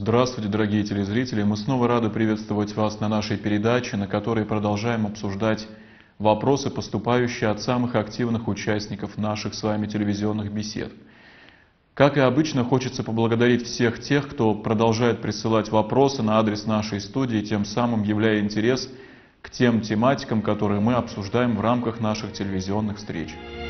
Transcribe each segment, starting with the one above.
Здравствуйте, дорогие телезрители! Мы снова рады приветствовать вас на нашей передаче, на которой продолжаем обсуждать вопросы, поступающие от самых активных участников наших с вами телевизионных бесед. Как и обычно, хочется поблагодарить всех тех, кто продолжает присылать вопросы на адрес нашей студии, тем самым являя интерес к тем тематикам, которые мы обсуждаем в рамках наших телевизионных встреч.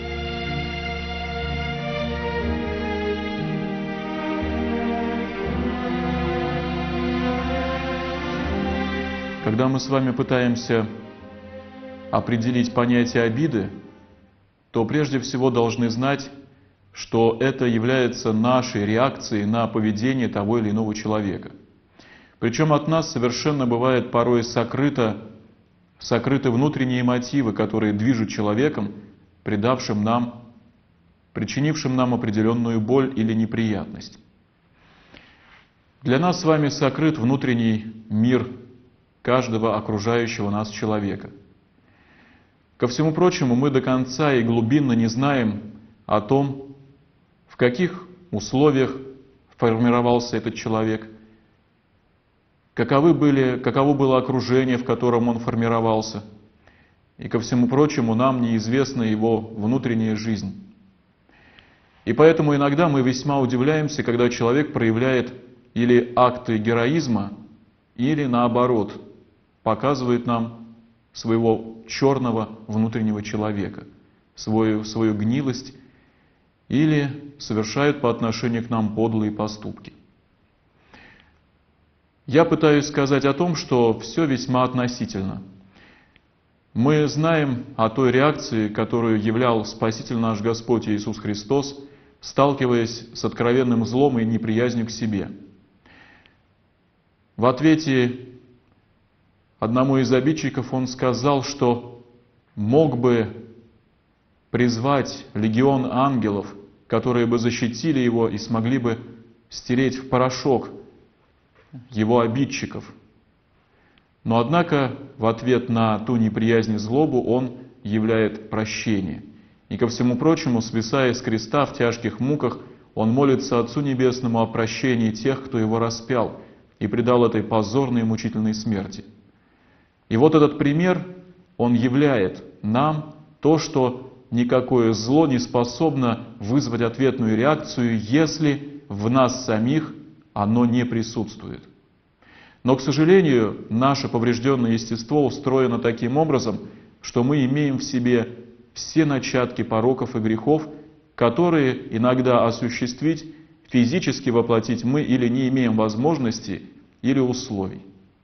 Когда мы с вами пытаемся определить понятие обиды, то прежде всего должны знать, что это является нашей реакцией на поведение того или иного человека. Причем от нас совершенно бывает порой сокрыты внутренние мотивы, которые движут человеком, причинившим нам определенную боль или неприятность. Для нас с вами сокрыт внутренний мир каждого окружающего нас человека. Ко всему прочему, мы до конца и глубинно не знаем о том, в каких условиях формировался этот человек, каково было окружение, в котором он формировался, и ко всему прочему, нам неизвестна его внутренняя жизнь. И поэтому иногда мы весьма удивляемся, когда человек проявляет или акты героизма, или наоборот, показывает нам своего черного внутреннего человека, свою гнилость, или совершает по отношению к нам подлые поступки. Я пытаюсь сказать о том, что все весьма относительно. Мы знаем о той реакции, которую являл Спаситель наш Господь Иисус Христос, сталкиваясь с откровенным злом и неприязнью к себе. В ответе одному из обидчиков он сказал, что мог бы призвать легион ангелов, которые бы защитили его и смогли бы стереть в порошок его обидчиков. Но однако в ответ на ту неприязнь и злобу он являет прощение. И ко всему прочему, свисая с креста в тяжких муках, он молится Отцу Небесному о прощении тех, кто его распял и предал этой позорной и мучительной смерти. И вот этот пример, он являет нам то, что никакое зло не способно вызвать ответную реакцию, если в нас самих оно не присутствует. Но, к сожалению, наше поврежденное естество устроено таким образом, что мы имеем в себе все начатки пороков и грехов, которые иногда осуществить, физически воплотить мы или не имеем возможности, или условий.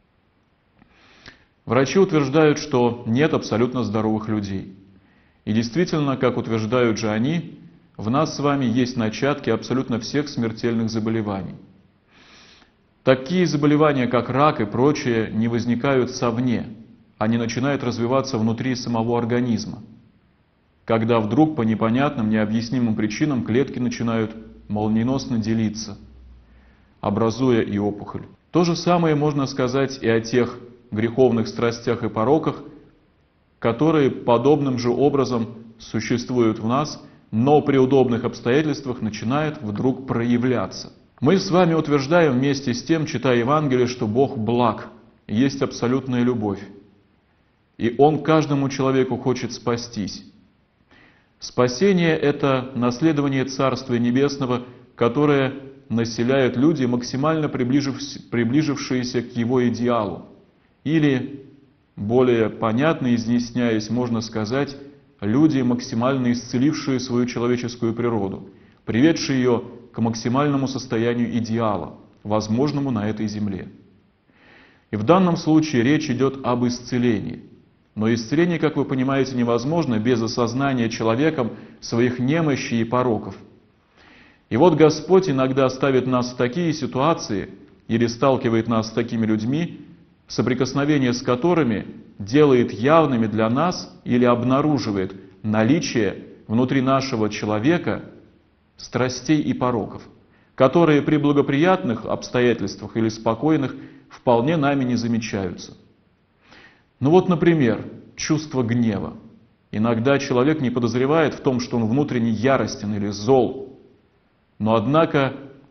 Врачи утверждают, что нет абсолютно здоровых людей. И действительно, как утверждают же они, в нас с вами есть начатки абсолютно всех смертельных заболеваний. Такие заболевания, как рак и прочее, не возникают совне, они начинают развиваться внутри самого организма, когда вдруг по непонятным, необъяснимым причинам клетки начинают молниеносно делиться, образуя и опухоль. То же самое можно сказать и о тех греховных страстях и пороках, которые подобным же образом существуют в нас, но при удобных обстоятельствах начинают вдруг проявляться. Мы с вами утверждаем вместе с тем, читая Евангелие, что Бог благ, есть абсолютная любовь, и Он каждому человеку хочет спастись. Спасение – это наследование Царствия Небесного, которое населяют люди, максимально приближившиеся к Его идеалу. Или, более понятно изъясняясь, можно сказать, люди, максимально исцелившие свою человеческую природу, приведшие ее к максимальному состоянию идеала, возможному на этой земле. И в данном случае речь идет об исцелении. Но исцеление, как вы понимаете, невозможно без осознания человеком своих немощей и пороков. И вот Господь иногда ставит нас в такие ситуации или сталкивает нас с такими людьми, соприкосновение с которыми делает явными для нас или обнаруживает наличие внутри нашего человека страстей и пороков, которые при благоприятных обстоятельствах или спокойных вполне нами не замечаются. Ну вот, например, чувство гнева. Иногда человек не подозревает в том, что он внутренне яростен или зол, но однако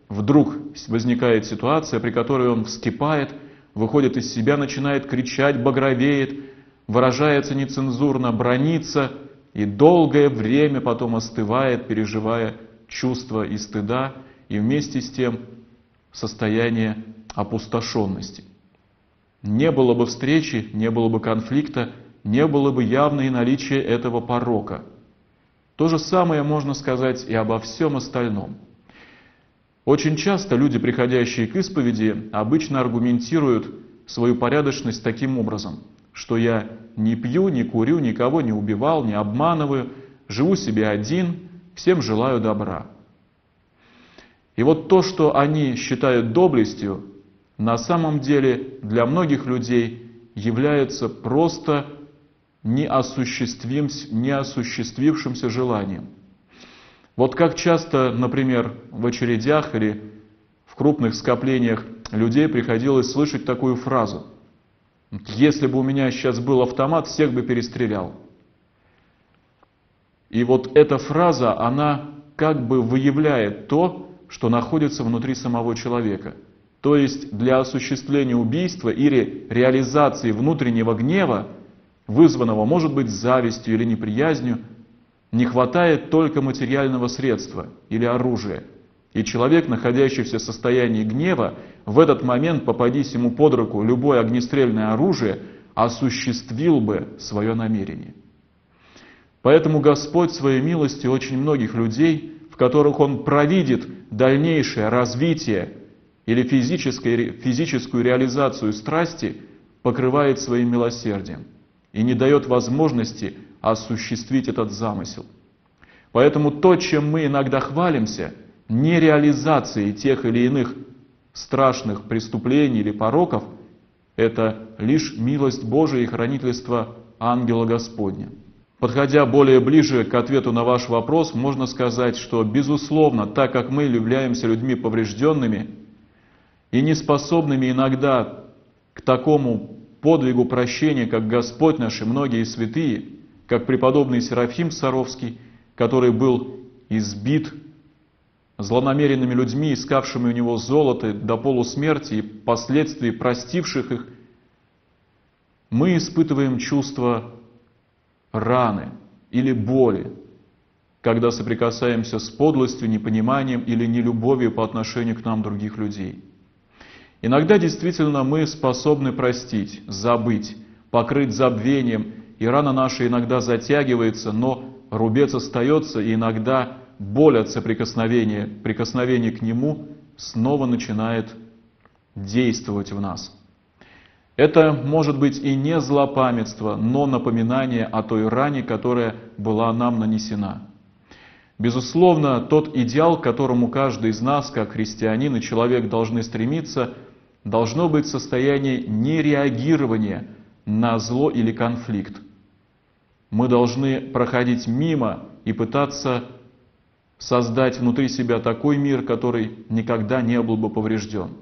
вдруг возникает ситуация, при которой он вскипает, выходит из себя, начинает кричать, багровеет, выражается нецензурно, бранится и долгое время потом остывает, переживая чувства и стыда, и вместе с тем состояние опустошенности. Не было бы встречи, не было бы конфликта, не было бы явного наличия этого порока. То же самое можно сказать и обо всем остальном. Очень часто люди, приходящие к исповеди, обычно аргументируют свою порядочность таким образом, что я не пью, не курю, никого не убивал, не обманываю, живу себе один, всем желаю добра. И вот то, что они считают доблестью, на самом деле для многих людей является просто неосуществившимся желанием. Вот как часто, например, в очередях или в крупных скоплениях людей приходилось слышать такую фразу: «Если бы у меня сейчас был автомат, всех бы перестрелял». И вот эта фраза, она как бы выявляет то, что находится внутри самого человека. То есть для осуществления убийства или реализации внутреннего гнева, вызванного, может быть, завистью или неприязнью, не хватает только материального средства или оружия. И человек, находящийся в состоянии гнева, в этот момент, попадись ему под руку любое огнестрельное оружие, осуществил бы свое намерение. Поэтому Господь своей милостью очень многих людей, в которых Он провидит дальнейшее развитие или физическую реализацию страсти, покрывает своим милосердием и не дает возможности осуществить этот замысел. Поэтому то, чем мы иногда хвалимся, не реализацией тех или иных страшных преступлений или пороков, это лишь милость Божия и хранительство ангела Господня. Подходя более ближе к ответу на ваш вопрос, можно сказать, что, безусловно, так как мы являемся людьми поврежденными и неспособными иногда к такому подвигу прощения, как Господь наш и многие святые, как преподобный Серафим Саровский, который был избит злонамеренными людьми, искавшими у него золото до полусмерти и впоследствии простивших их, мы испытываем чувство раны или боли, когда соприкасаемся с подлостью, непониманием или нелюбовью по отношению к нам других людей. Иногда действительно мы способны простить, забыть, покрыть забвением, и рана наша иногда затягивается, но рубец остается, и иногда боль от прикосновения к нему снова начинает действовать в нас. Это может быть и не злопамятство, но напоминание о той ране, которая была нам нанесена. Безусловно, тот идеал, к которому каждый из нас, как христианин и человек, должны стремиться, должно быть состояние нереагирования на зло или конфликт. Мы должны проходить мимо и пытаться создать внутри себя такой мир, который никогда не был бы поврежден.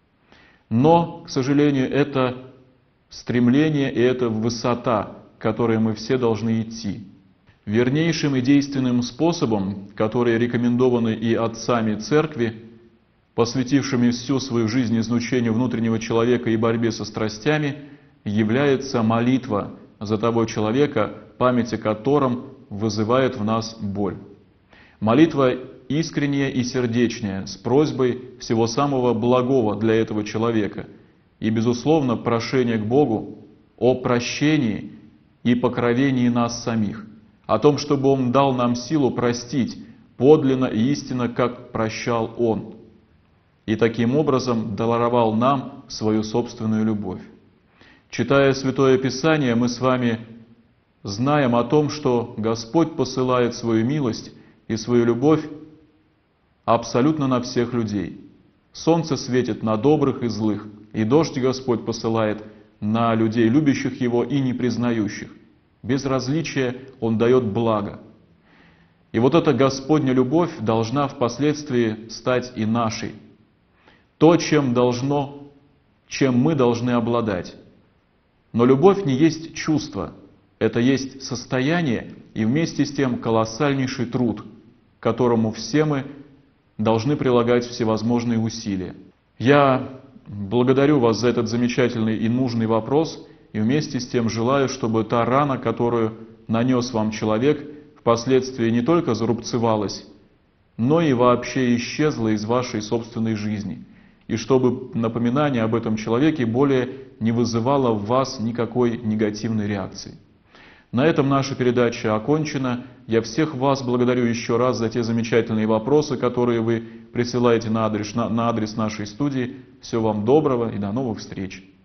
Но, к сожалению, это стремление и это высота, к которой мы все должны идти. Вернейшим и действенным способом, которые рекомендованы и отцами Церкви, посвятившими всю свою жизнь изучению внутреннего человека и борьбе со страстями, является молитва за того человека, память о котором вызывает в нас боль. Молитва искренняя и сердечная, с просьбой всего самого благого для этого человека. И, безусловно, прошение к Богу о прощении и покровении нас самих, о том, чтобы Он дал нам силу простить подлинно и истинно, как прощал Он, и таким образом даровал нам свою собственную любовь. Читая Святое Писание, мы с вами знаем о том, что Господь посылает свою милость и свою любовь абсолютно на всех людей. Солнце светит на добрых и злых, и дождь Господь посылает на людей, любящих Его и не признающих. Без различия Он дает благо. И вот эта Господня любовь должна впоследствии стать и нашей. То, чем мы должны обладать. Но любовь не есть чувство, это есть состояние и вместе с тем колоссальнейший труд, которому все мы должны прилагать всевозможные усилия. Я благодарю вас за этот замечательный и нужный вопрос, и вместе с тем желаю, чтобы та рана, которую нанес вам человек, впоследствии не только зарубцевалась, но и вообще исчезла из вашей собственной жизни, и чтобы напоминание об этом человеке более не вызывало в вас никакой негативной реакции. На этом наша передача окончена. Я всех вас благодарю еще раз за те замечательные вопросы, которые вы присылаете на адрес нашей студии. Всего вам доброго и до новых встреч!